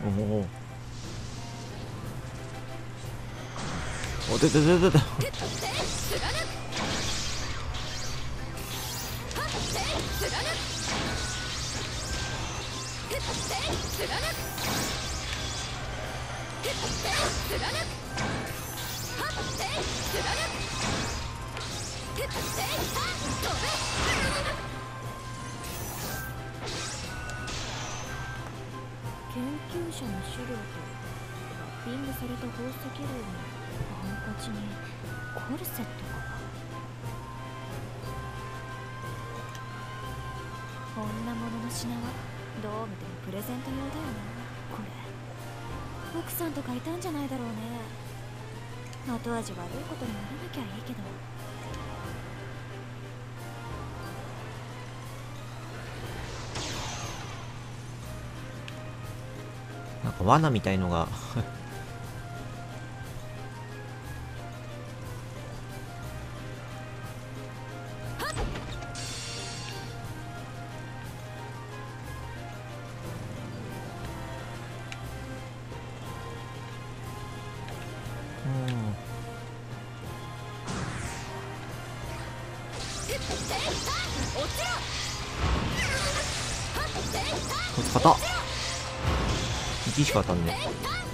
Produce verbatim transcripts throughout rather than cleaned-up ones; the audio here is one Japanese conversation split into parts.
おおお、出て出て出て。 研究者の資料とラッピングされた宝石類のハンカチにコルセットか。こんなものの品はどう見てもプレゼント用だよな。これ奥さんとかいたんじゃないだろうね。後味悪いことにならなきゃいいけど。 なんか罠みたいのがこいつ硬っ。いちしか当たんねえ。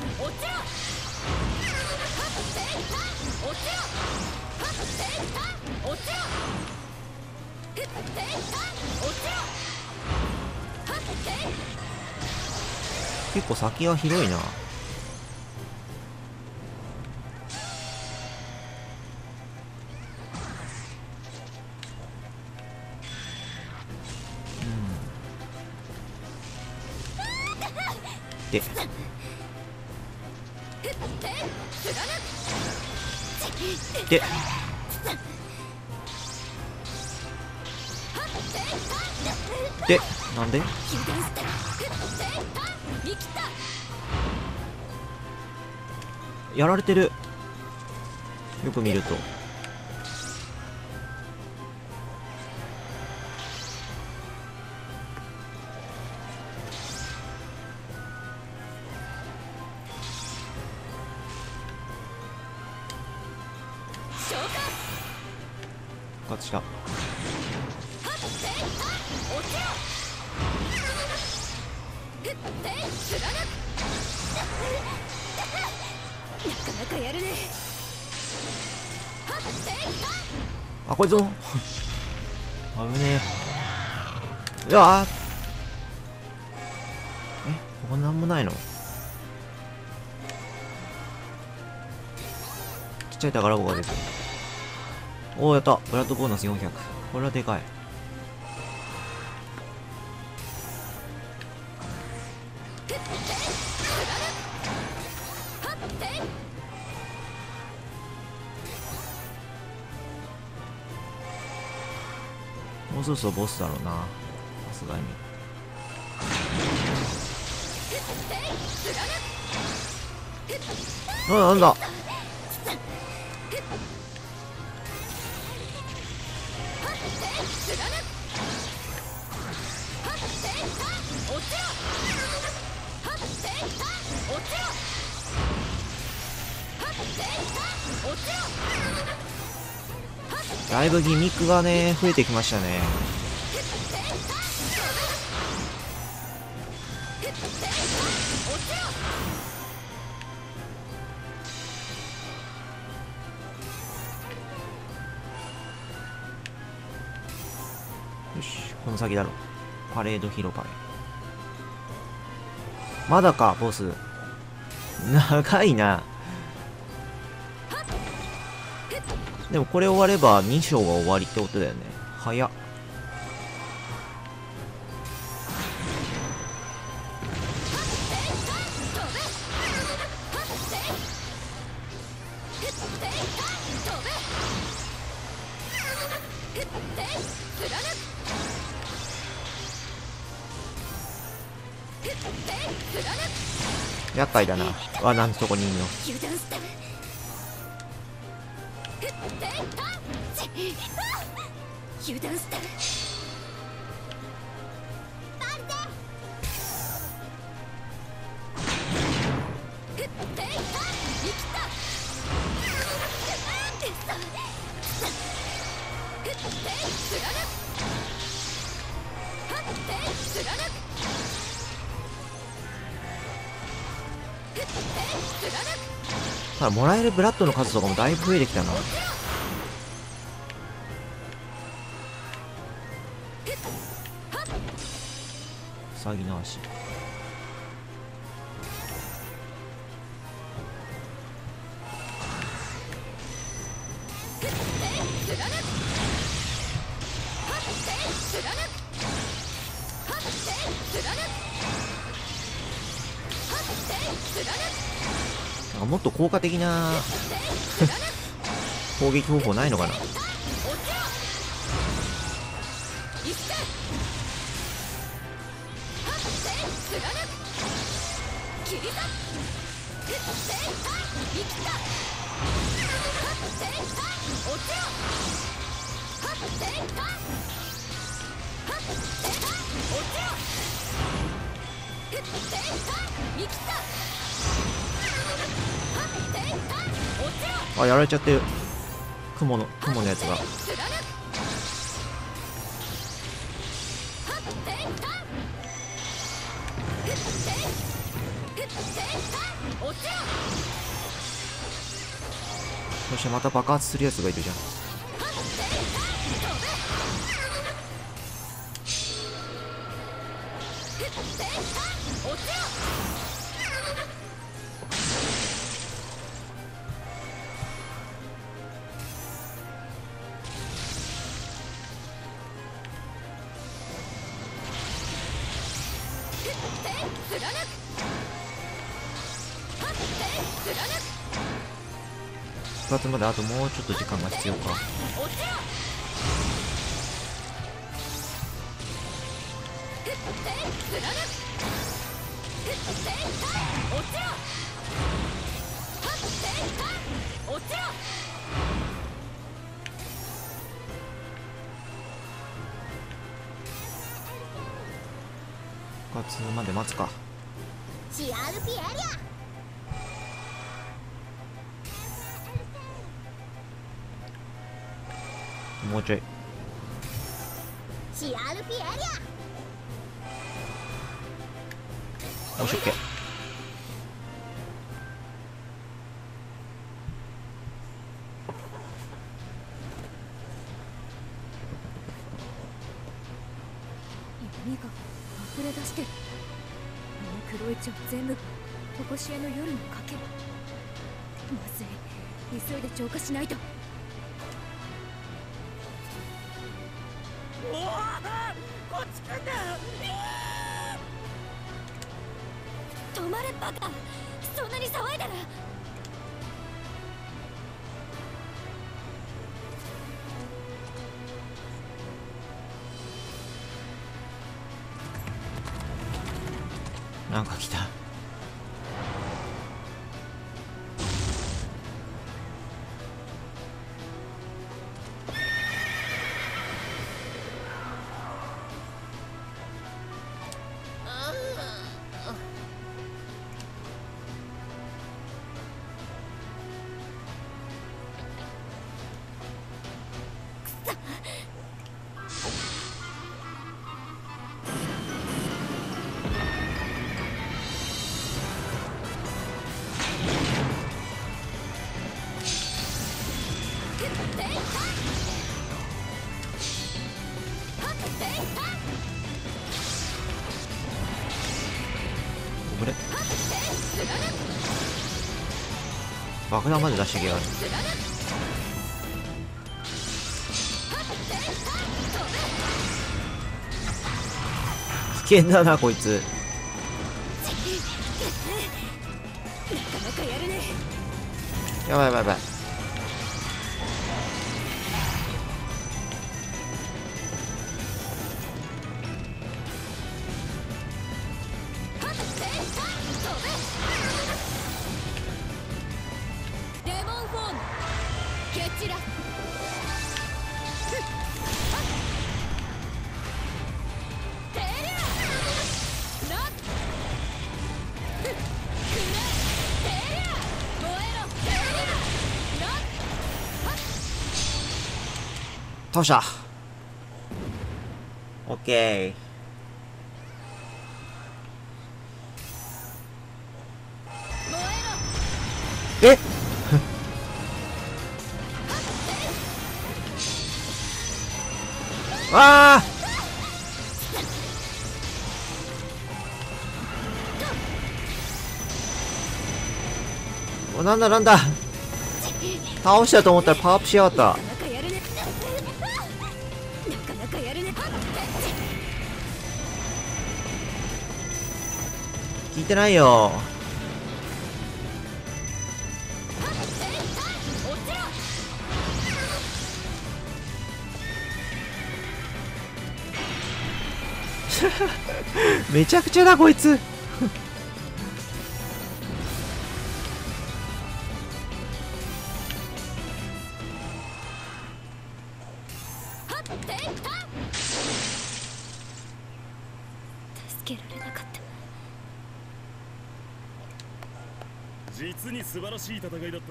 結構先が広いな。でででなんでやられてる。よく見ると勝ちだ。あ、こいつも危ねえ。いやー、え、ここなんもないの。ちっちゃい宝箱が出てる。おお、やった。ブラッドボーナスよんひゃく。これはでかい。もうそろそろボスだろうな、さすがに。あ、なんだ。だいぶギミックがね増えてきましたね。よし、この先だろ。パレード広場へ。まだかボス。長いな。でもこれ終わればに章が終わりってことだよね。早っ。厄介だな。罠のとこにいんの。油断した。 ただもらえるブラッドの数とかもだいぶ増えてきたな。ウサギの足。なんかもっと効果的な攻撃方法ないのかな。あ、やられちゃってる。雲の雲のやつが。そしてまた爆発するやつがいるじゃん。復活まであともうちょっと時間が必要か。復活まで待つか。 シアールピー エリア。 もうちょい。 シアールピー エリア。 よし、オッケー。 闇が溢れ出してる。あの黒い血は全部とこしえの夜の賭け。まずい、急いで浄化しないと。おお、こっち来んだ。止まれバカ、そんなに騒いだら。 なんか来た。これ爆弾まで出してきやがる。危険だなこいつ。 なかなかやるね。 やばいやばいやばい。 デモンフォームケチラ。テリアラックラテリア燃えろテリア。 倒した。オッケー。えああお、なんだなんだ、倒したと思ったらパワーアップしやがった。聞いてないよ。めちゃくちゃだこいつ。 助けられなかった。 実に素晴らしい戦いだったな。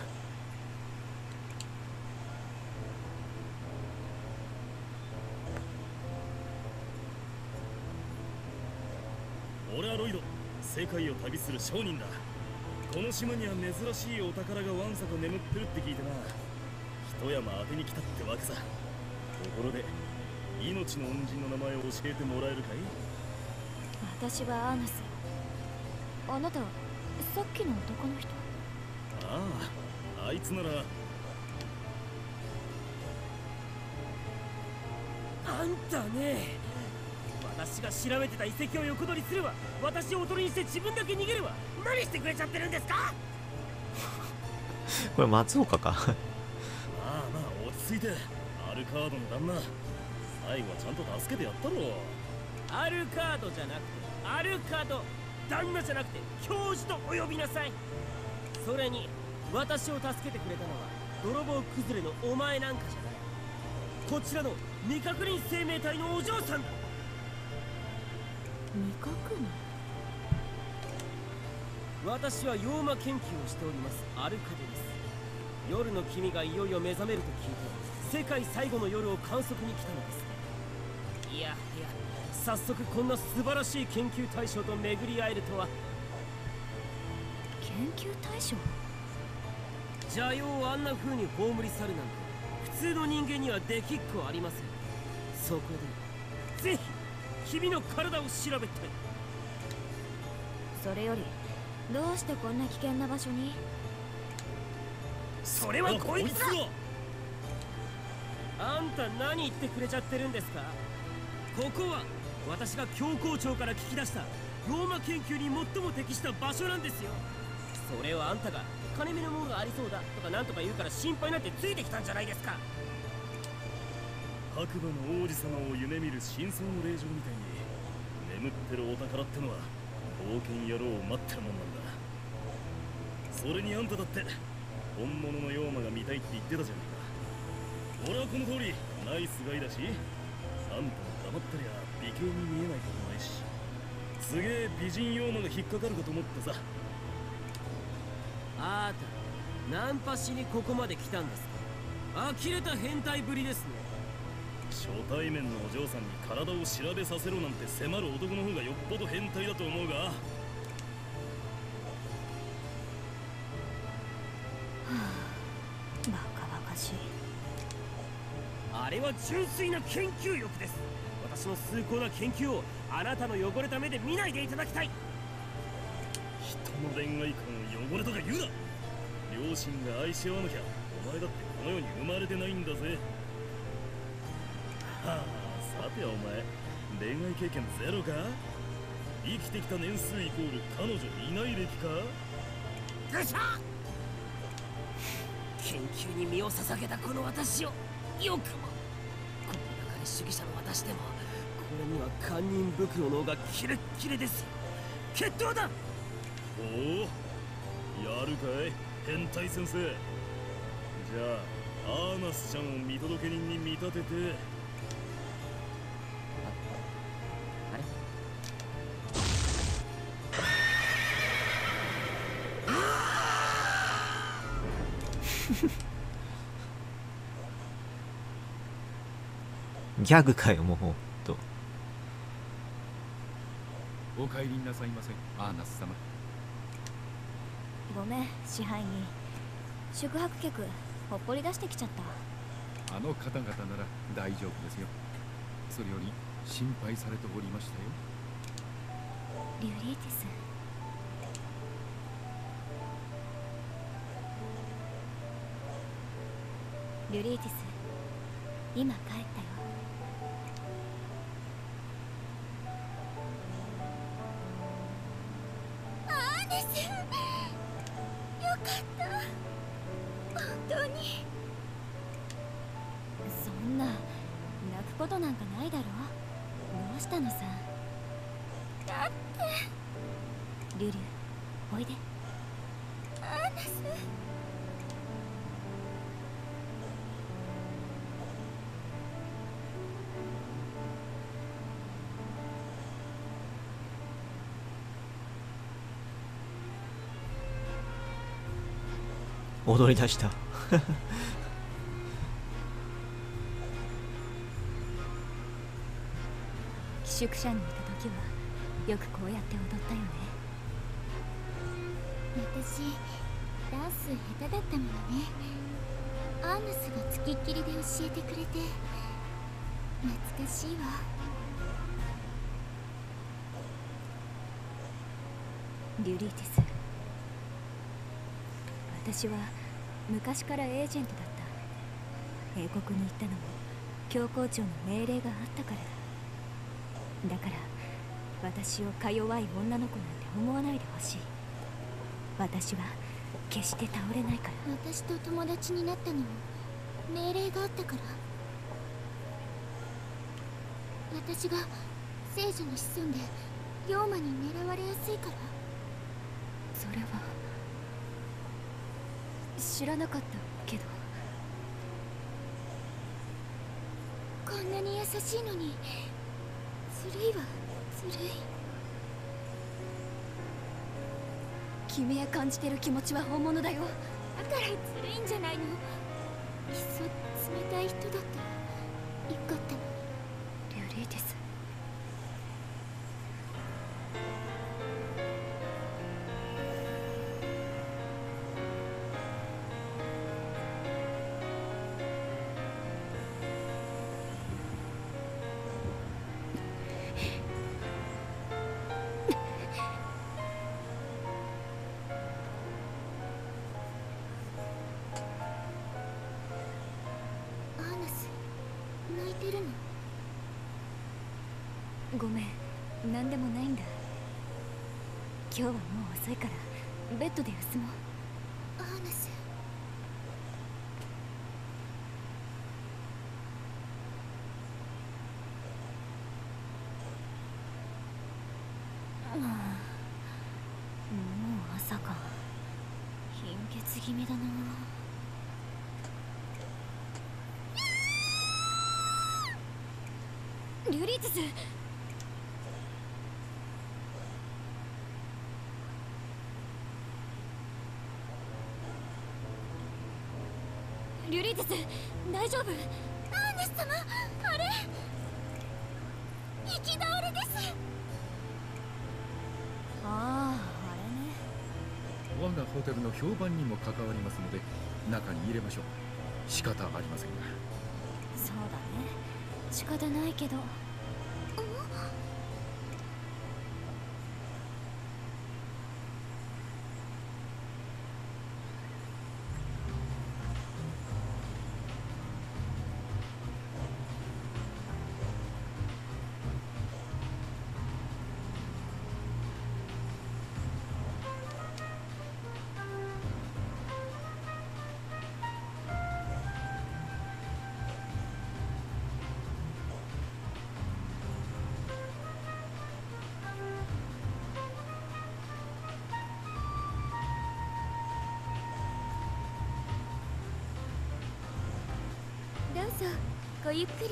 俺はロイド、世界を旅する商人だ。この島には珍しいお宝がわんさか眠ってるって聞いてな、一山当てに来たってわけさ。ところで命の恩人の名前を教えてもらえるかい？ 私はアーナス。あなた、さっきの男の人？ ああ、あいつなら。 あんたね、私が調べてた遺跡を横取りするわ。私をおとりにして自分だけ逃げるわ。何してくれちゃってるんですか？ これ松岡か。 まあまあ落ち着いて。アルカードの旦那、最後はちゃんと助けてやったろ。 アルカードじゃなくてアルカド。旦那じゃなくて教授とお呼びなさい。それに私を助けてくれたのは泥棒崩れのお前なんかじゃない。こちらの未確認生命体のお嬢さんだ。 未確認？ 私は妖魔研究をしておりますアルカドです。夜の君がいよいよ目覚めると聞いて、世界最後の夜を観測に来たのです。いやいや、早速こんな素晴らしい研究対象と巡り会えるとは。 研究対象？ 邪妖をあんな風に葬り去るなんて普通の人間にはできっこありません。そこでぜひ君の体を調べたい。 それよりどうしてこんな危険な場所に？ それはこいつだ。あんた何言ってくれちゃってるんですか？ここは私が教皇庁から聞き出したローマ研究に最も適した場所なんですよ。それをあんたが金目のものがありそうだとかなんとか言うから心配になってついてきたんじゃないですか。 白馬の王子様を夢見る真相の霊場みたいに眠ってるお宝ってのは冒険野郎を待ってるもんなんだ。それにあんただって本物の妖魔が見たいって言ってたじゃねえか。俺はこの通りナイスガイだし、あんたも黙ってりゃ美形に見えないことないし、すげえ美人妖魔が引っかかるかと思ってさ。 あーた、ナンパしにここまで来たんですか？呆れた変態ぶりですね。 初対面のお嬢さんに体を調べさせろなんて迫る男の方がよっぽど変態だと思うが。 バカバカしい。 あれは純粋な研究欲です。私の崇高な研究をあなたの汚れた目で見ないでいただきたい。 人の恋愛観を汚れとか言うな。両親が愛し合わなきゃお前だってこの世に生まれてないんだぜ。はあ、さてはお前恋愛経験ゼロか？生きてきた年数イコール彼女いない歴か？ ぐしゃ！研究に身を捧げたこの私をよくも。この中に主義者の私でもこれには堪忍袋の緒がキレッキレですよ。決闘だ。 おお、やるかい変態先生。じゃあアーナスちゃんを見届け人に見立てて。 あれギャグかよもうほんと。 お帰りなさいませ、アーナス様。 ごめん支配人、宿泊客ほっぽり出してきちゃった。 あの方々なら大丈夫ですよ。それより心配されておりましたよ。 リュリーティス。リュリーティス、今帰ったよ。アーネス、よかった本当に。そんな泣くことなんかないだろ。どうしたのさ。だってリュリュ、おいで。アーネス。 踊り出した寄宿舎にいた時はよくこうやって踊ったよね。 私ダンス下手だったものね。アーナスがつきっきりで教えてくれて懐かしいわ。 リュリーティス、私は昔からエージェントだった。英国に行ったのも教皇庁の命令があったからだ。だから私をか弱い女の子なんて思わないでほしい。私は決して倒れないから。 私と友達になったのも命令があったから。私が聖女の子孫で妖魔に狙われやすいから。 それは知らなかったけど。 こんなに優しいのにずるいわ、ずるい。 君へ感じてる気持ちは本物だよ。 だからずるいんじゃないの。いっそ冷たい人だったらよかったのに。 リュリーティス、 アーナス泣いてるの。 ごめん、なんでもないんだ。今日はもう遅いからベッドで休もう。 アーナス。 もう朝か。貧血気味だな。リュリーティス、リュリーティス、大丈夫？ アーネス様、あれ行き倒れです。 ああ、あれね。 我がホテルの評判にも関わりますので中に入れましょう。仕方ありませんが。 そうだね、仕方ないけど。 どうぞごゆっくり。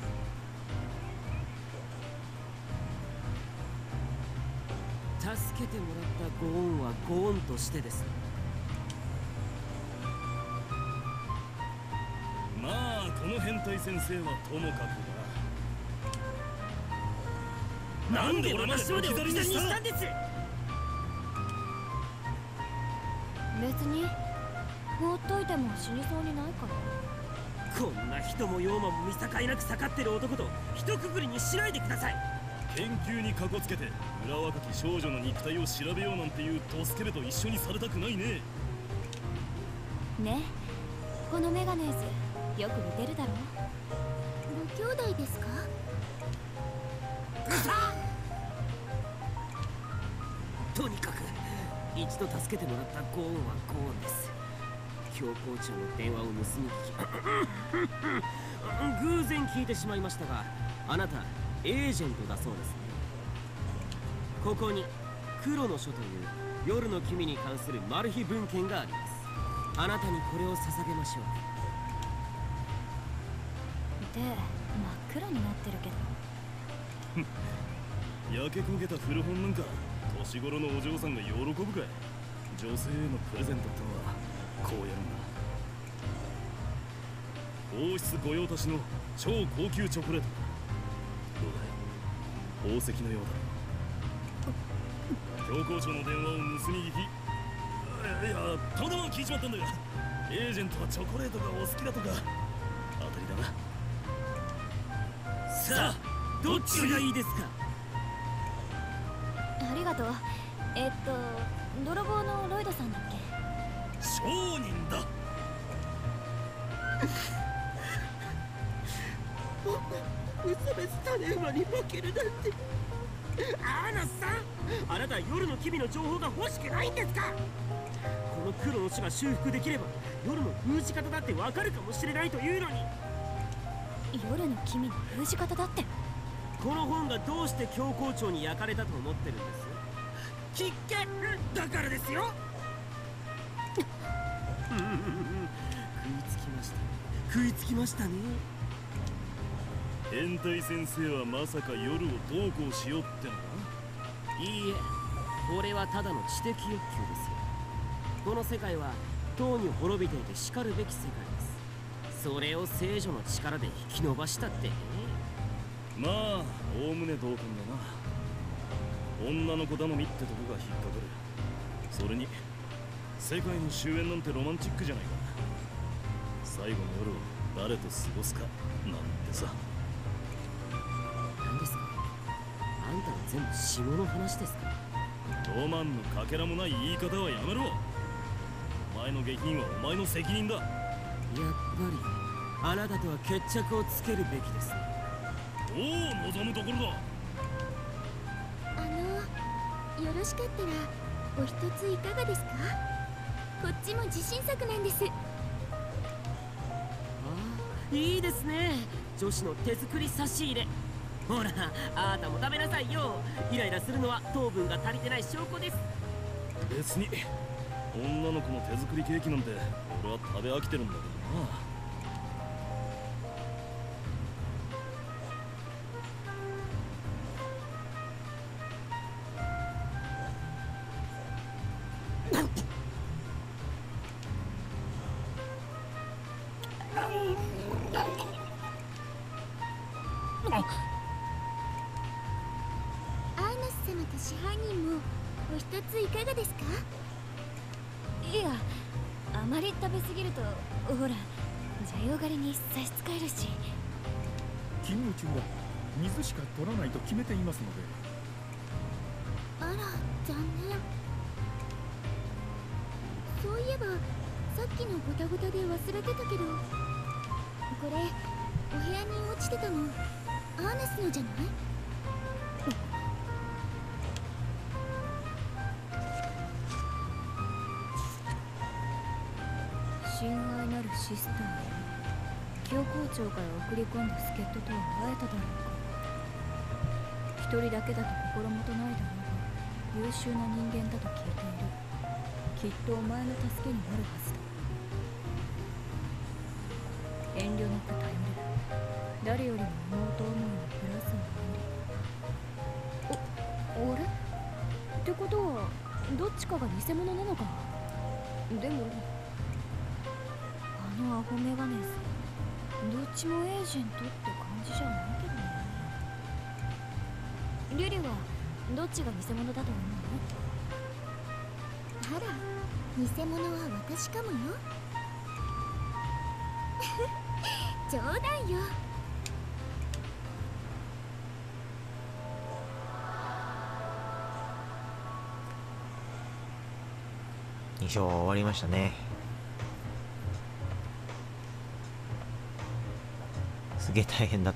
助けててもらったご恩はご恩としてです。 まあこの変態先生はともかくな。なんで俺まで置き去りにしたんです。 別に放っといても死にそうにないから。 こんな人も用も見境なく盛ってる男と一括りにしないでください。 研究にかこつけて裏若き少女の肉体を調べようなんていうドスケベと一緒にされたくないね。 ね、このメガネーズよく似てるだろ。 ご兄弟ですか？ とにかく一度助けてもらったご恩はご恩です。教皇庁の電話を盗み聞き偶然聞いてしまいましたが、あなたエージェントだそうですね。ここに黒の書という夜の君に関するマル秘文献があります。あなたにこれを捧げましょう。 で、真っ黒になってるけど焼け焦げた古本なんか年頃のお嬢さんが喜ぶかい。女性へのプレゼントってのはこうやるんだ。王室御用達の超高級チョコレート。どうだい、宝石のようだ。教皇庁の電話を盗み聞き、いやいやたまたま聞いちまったんだが、エージェントはチョコレートがお好きだとか当たりだな。 さあどっちがいいですか？ ありがとう。えっと泥棒のロイドさんだっけ？ 商人だ。 嘘です種馬に負けるなんて。アーナスさん、あなた夜の君の情報が欲しくないんですか？この黒の死が修復できれば夜の封じ方だってわかるかもしれないというのに。 夜の君の封じ方だって。 この本がどうして教皇庁に焼かれたと思ってるんです？きっけだからですよ。食いつきましたね。食いつきましたね。 変態先生はまさか夜をどうこうしようってのか？ いいえ、これはただの知的欲求ですよ。この世界はとうに滅びていてしかるべき世界です。それを聖女の力で引き伸ばしたってね。 まあおおむね同感だな。女の子頼みってとこが引っかかる。それに世界の終焉なんてロマンチックじゃないか。最後の夜を誰と過ごすかなんてさ。 何ですか？あんたは全部下の話ですか？ ロマンのかけらもない言い方はやめろ。お前の下品はお前の責任だ。やっぱりあなたとは決着をつけるべきですね。 おお、望むところだ。 あのよろしかったらお一ついかがですか？こっちも自信作なんです。 ああ、いいですね。女子の手作り差し入れ。ほら、あなたも食べなさいよ。イライラするのは糖分が足りてない証拠です。 別に女の子の手作りケーキなんて俺は食べ飽きてるんだけどな。 アーナス様と支配人もお一ついかがですか？ いや、あまり食べ過ぎるとほら邪用狩りに差し支えるし。 勤務中は水しか取らないと決めていますので。 あら、残念。そういえばさっきのゴタゴタで忘れてたけど、これお部屋に落ちてたのアーナスのじゃない？ 親愛なるシスター、教皇庁から送り込んだ助っ人とは会えただろうか。一人だけだと心もとないだろうが優秀な人間だと聞いている。きっとお前の助けになるはずだ。遠慮なく頼れ。誰よりも妹思いのプラスを守り。お、あれ？ ってことはどっちかが偽物なのか。でもあのアホメガネズどっちもエージェントって感じじゃないけどね。リュリュはどっちが偽物だと思う？ あら、偽物は私かもよ。冗談よ。 に章終わりましたね。すげえ大変だった。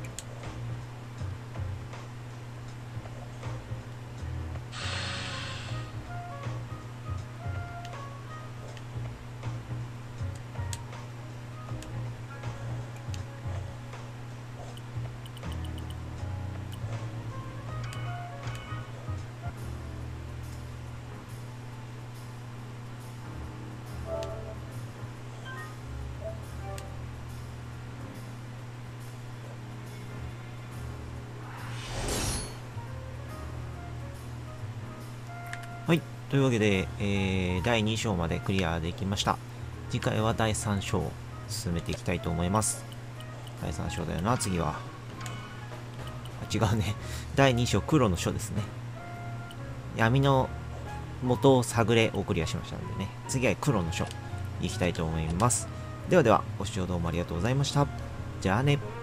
はい。というわけで、えー、だいに章までクリアできました。次回はだいさん章を進めていきたいと思います。だいさん章だよな、次は。あ、違うね。だいに章、黒の書ですね。闇の元を探れをクリアしましたのでね。次は黒の書、いきたいと思います。ではでは、ご視聴どうもありがとうございました。じゃあね。